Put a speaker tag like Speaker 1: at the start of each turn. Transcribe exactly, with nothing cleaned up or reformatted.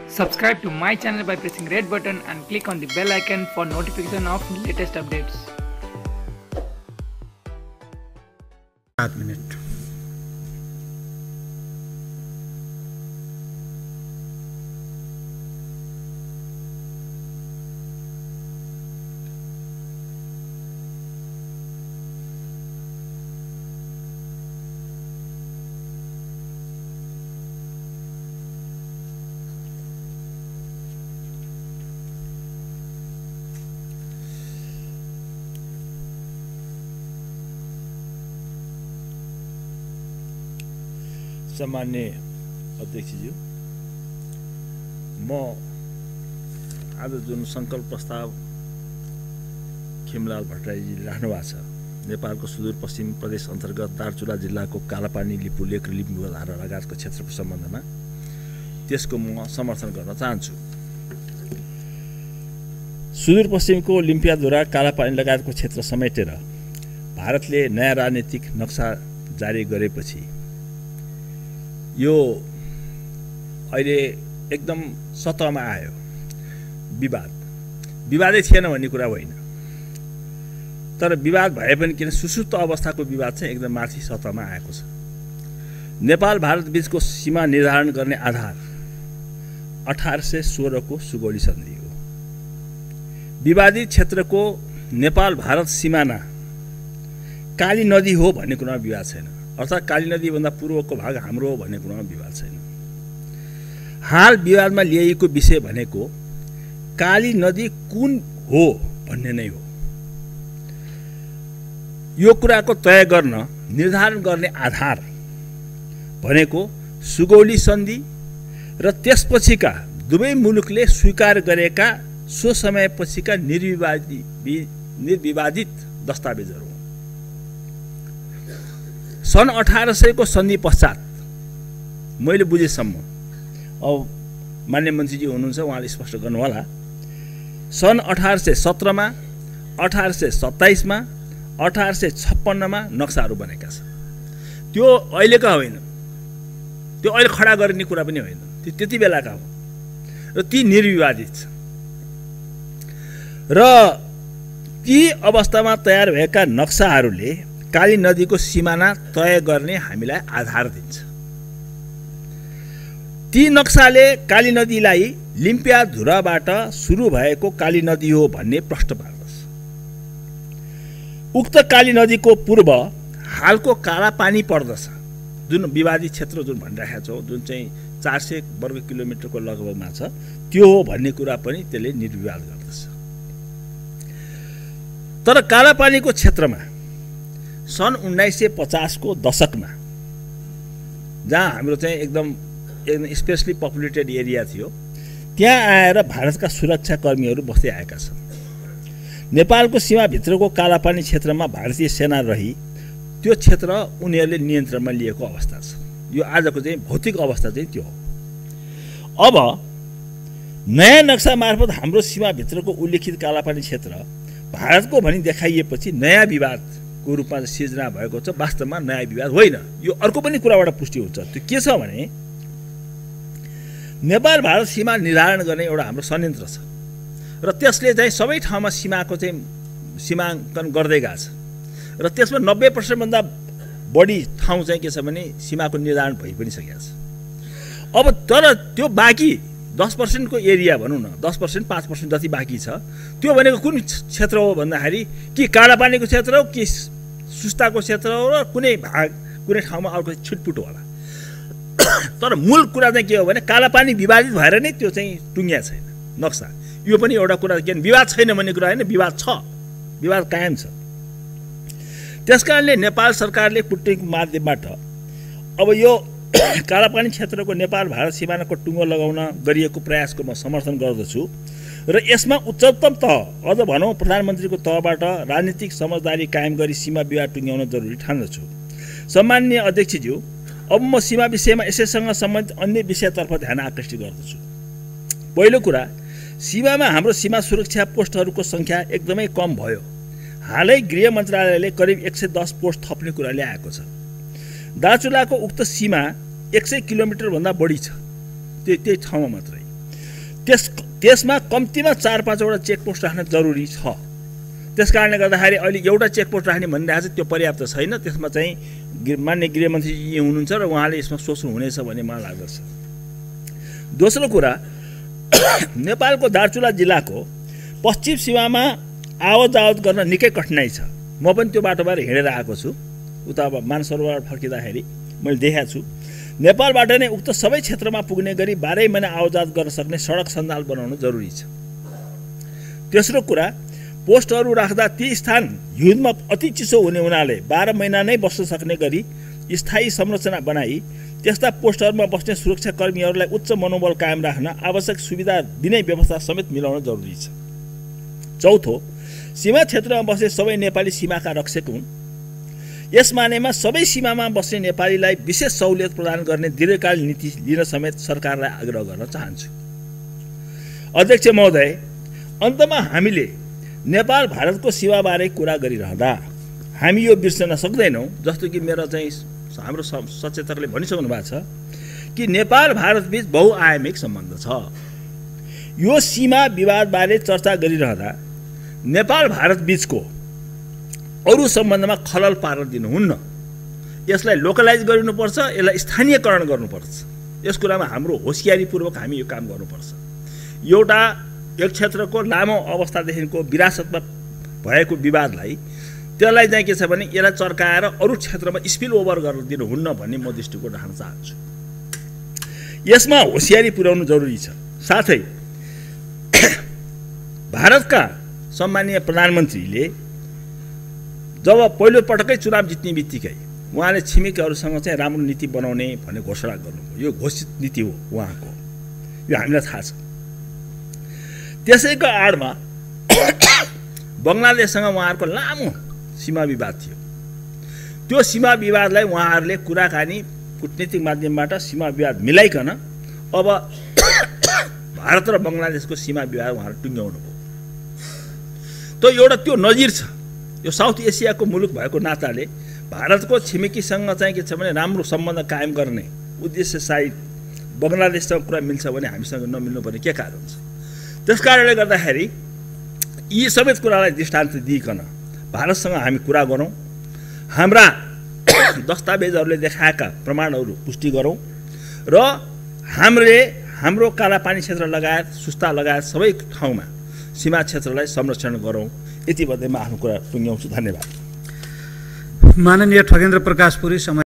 Speaker 1: Subscribe to my channel by pressing red button and click on the bell icon for notification of latest updates.
Speaker 2: सात minute
Speaker 3: सम्मान्य अध्यक्षज्यू, म आज जुन संकल्प प्रस्ताव खेमलाल भट्टराईजीले राख्नु भएको छ, नेपालको सुदूरपश्चिम प्रदेश अन्तर्गत दार्चुला जिल्लाको कालापानी, लिपु लेक र लिम्बुधारा लगायतको क्षेत्रको सम्बन्धमा त्यसको म समर्थन गर्न चाहन्छु। सुदूरपश्चिमको लिम्पियाधुरा, कालापानी लगायतको क्षेत्र समेटेर भारतले नयाँ राजनीतिक नक्सा जारी गरेपछि यो अहिले एकदम सतहमा आयो। विवाद विवादै थिएन भन्ने कुरा होइन, तर विवाद भए पनि किन सुसुप्त अवस्थाको विवाद चाहिँ एकदम माथि सतहमा आएको छ। नेपाल भारत बीचको सीमा निर्धारण गर्ने आधार अठार सय सोह्रको सुगौली सन्धि हो। विवादित क्षेत्रको नेपाल भारत सिमाना काली नदी हो भन्ने कुरामा विवाद छैन, अर्थात् काली नदीभन्दा पूर्वको भाग हाम्रो हो भन्ने कुरामा विवाद छैन। हाल विवादमा ल्याइएको विषय भनेको काली नदी कुन हो भन्ने नै हो। यो कुराको तय गर्न निर्धारण गर्ने आधार भनेको सुगौली सन्धि र त्यसपछिका दुवै मुलुकले स्वीकार गरेका सो समयपछिका निर्विवादी निर्विवादित दस्तावेजहरू हो। सन् अठार सयको सन्धि पश्चात मैले बुझेसम्म, अब मान्य मन्त्रीजी हुनुहुन्छ, उहाँले स्पष्ट गर्नुहोला, सन् अठार सय सत्रमा, अठार सय सत्ताइसमा, अठार सय छप्पन्नमा नक्साहरू बनेका छन्। त्यो अहिलेका होइन, त्यो अहिले खडा गरिने कुरा पनि होइन, त्यो त्यति बेलाका हो र ती निर्विवादित छ। र ती अवस्थामा तयार भएका नक्साहरूले काली नदीको सिमाना तय गर्ने हामीलाई आधार दिन्छ। ती नक्साले काली नदीलाई लिम्पियाधुराबाट सुरु भएको काली नदी हो भन्ने प्रश्न पार्दछ। उक्त काली नदीको पूर्व हालको कालापानी पर्दछ, जुन विवादित क्षेत्र जुन भनिरहेका छौँ, जुन चाहिँ चार सय वर्ग किलोमिटरको लगभगमा छ, त्यो हो भन्ने कुरा पनि त्यसले निर्विवाद गर्दछ। तर कालापानीको क्षेत्रमा सन् उन्नाइस सय पचासको दशकमा, जहाँ हाम्रो चाहिँ एकदम एकदम स्पेसली पपुलेटेड एरिया थियो, त्यहाँ आएर भारतका सुरक्षाकर्मीहरू बस्दै आएका छन्। नेपालको सीमाभित्रको कालापानी क्षेत्रमा भारतीय सेना रही त्यो क्षेत्र उनीहरूले नियन्त्रणमा लिएको अवस्था छ। यो आजको चाहिँ भौतिक अवस्था चाहिँ त्यो हो। अब नयाँ नक्सा मार्फत हाम्रो सीमाभित्रको उल्लेखित कालापानी क्षेत्र भारतको भनी देखाइएपछि नयाँ विवाद को रूपमा सिर्जना भएको छ। वास्तवमा नयाँ विवाद होइन, यो अर्को पनि कुराबाट पुष्टि हुन्छ। त्यो के छ भने नेपाल भारत सीमा निर्धारण गर्ने एउटा हाम्रो संयन्त्र छ र त्यसले चाहिँ सबै ठाउँमा सीमाको चाहिँ सीमाङ्कन गर्दै गएको छ र त्यसमा नब्बे पर्सेन्टभन्दा बढी ठाउँ चाहिँ के छ भने सीमाको निर्धारण भइ पनि सकेको छ। अब तर त्यो बाँकी दस पर्सेन्टको एरिया भनौँ न, दस पर्सेन्ट पाँच पर्सेन्ट जति बाँकी छ, त्यो भनेको कुन क्षेत्र हो भन्दाखेरि कि कालापानीको क्षेत्र हो कि सुस्ताको क्षेत्र हो र कुनै भाग कुनै ठाउँमा अर्को छुटपुट होला। तर मूल कुरा चाहिँ के हो भने कालापानी विवादित भएर नै त्यो चाहिँ टुङ्गिया छैन नक्सा। यो पनि एउटा कुरा के विवाद छैन भन्ने कुरा होइन, विवाद छ, विवाद कायम छ। त्यसकारणले नेपाल सरकारले कुटनीतिको माध्यमबाट अब यो कालापानी क्षेत्रको नेपाल भारत सिमानाको टुङ्गो लगाउन गरिएको प्रयासको म समर्थन गर्दछु र यसमा उच्चतम तह, अझ भनौँ प्रधानमन्त्रीको तहबाट राजनीतिक समझदारी कायम गरी सीमा विवाद टुङ्ग्याउन जरुरी ठान्दछु। सम्माननीय अध्यक्षज्यू, अब म सीमा विषयमा यसैसँग सम्बन्धित अन्य विषयतर्फ ध्यान आकर्षित गर्दछु। पहिलो कुरा, सीमामा हाम्रो सीमा सुरक्षा पोस्टहरूको सङ्ख्या एकदमै कम भयो। हालै गृह मन्त्रालयले करिब एक सय दस पोस्ट थप्ने कुरा ल्याएको छ। दार्चुलाको उक्त सीमा एक सय किलोमिटरभन्दा बढी छ, त्यो त्यही ठाउँमा मात्रै। त्यस त्यसमा कम्तीमा चार पाँचवटा चेकपोस्ट राख्न जरुरी छ। त्यस कारणले गर्दाखेरि अहिले एउटा चेकपोस्ट राख्ने भनिरहेको छ, त्यो पर्याप्त छैन। त्यसमा चाहिँ मान्य गृहमन्त्रीजी हुनुहुन्छ र उहाँले यसमा सोच्नुहुनेछ भन्ने मलाई लाग्दछ। दोस्रो कुरा, नेपालको दार्चुला जिल्लाको पश्चिम सीमामा आवत जावत गर्न निकै कठिनाइ छ। म पनि त्यो बाटोबाट हिँडेर आएको छु। उता अब मानसरोवर फर्किँदाखेरि मैले देखाएको छु, नेपालबाट नै उक्त सबै क्षेत्रमा पुग्ने गरी बाह्रै महिना आवतजावत गर्न सक्ने सडक सञ्जाल बनाउनु जरुरी छ। तेस्रो कुरा, पोस्टहरू राख्दा ती स्थान हिउँदमा अति चिसो हुने हुनाले बाह्र महिना नै बस्न सक्ने गरी स्थायी संरचना बनाई त्यस्ता पोस्टहरूमा बस्ने सुरक्षाकर्मीहरूलाई उच्च मनोबल कायम राख्न आवश्यक सुविधा दिने व्यवस्था समेत मिलाउन जरुरी छ। चौथो, सीमा क्षेत्रमा बस्ने सबै नेपाली सीमाका रक्षक हुन्। यस मानेमा सबै सीमामा बस्ने नेपालीलाई विशेष सहुलियत प्रदान गर्ने दीर्घकालीन नीति लिन समेत सरकारलाई आग्रह गर्न चाहन्छु। अध्यक्ष महोदय, अन्तमा हामीले नेपाल भारतको सीमाबारे कुरा गरिरहँदा हामी यो बिर्सन सक्दैनौँ, जस्तो कि मेरो चाहिँ हाम्रो सचेतकले भनिसक्नु भएको छ कि नेपाल भारत बीच बहुआयामिक सम्बन्ध छ। यो सीमा विवादबारे चर्चा गरिरहँदा नेपाल भारत बीचको अरू सम्बन्धमा खलल पार्न दिनुहुन्न। यसलाई लोकलाइज गरिनुपर्छ, यसलाई स्थानीयकरण गर्नुपर्छ। यस कुरामा हाम्रो होसियारीपूर्वक हामी यो काम गर्नुपर्छ। एउटा एक क्षेत्रको लामो अवस्थादेखिको विरासतमा भएको विवादलाई त्यसलाई चाहिँ के छ भने यसलाई चर्काएर अरू क्षेत्रमा स्पिल ओभर गर्न दिनुहुन्न भन्ने म दृष्टिकोण राख्न चाहन्छु। यसमा होसियारी पुर्याउनु जरुरी छ। साथै भारतका सम्माननीय प्रधानमन्त्रीले जब पहिलो पटकै चुनाव जित्ने बित्तिकै उहाँले छिमेकीहरूसँग चाहिँ राम्रो नीति बनाउने भन्ने घोषणा गर्नुभयो। यो घोषित नीति हो उहाँको, यो हामीलाई थाहा छ। त्यसैको आडमा बङ्गलादेशसँग उहाँहरूको लामो सीमा विवाद थियो। त्यो सीमा विवादलाई उहाँहरूले कुराकानी कूटनीतिक माध्यमबाट सीमा विवाद मिलाइकन अब भारत र बङ्गलादेशको सीमा विवाद उहाँहरू टुङ्ग्याउनु भयो। त एउटा त्यो नजिर छ। यो साउथ एसियाको मुलुक भएको नाताले भारतको छिमेकीसँग चाहिँ के छ भने राम्रो सम्बन्ध कायम गर्ने उद्देश्य सायद बङ्गलादेशसँग कुरा मिल्छ भने हामीसँग नमिल्नुपर्ने के कारण छ। त्यस कारणले गर्दाखेरि यी सबै कुरालाई दृष्टान्त दिइकन भारतसँग हामी कुरा गरौँ, हाम्रा दस्तावेजहरूले देखाएका प्रमाणहरू पुष्टि गरौँ र हामीले हाम्रो कालापानी क्षेत्र लगायत सुस्ता लगायत सबै ठाउँमा सीमा क्षेत्रलाई संरक्षण गरौँ। यति भन्दै म आफ्नो कुरा टुङ्ग्याउँछु। धन्यवाद।
Speaker 2: माननीय ठगेन्द्र प्रकाश पुरी। समय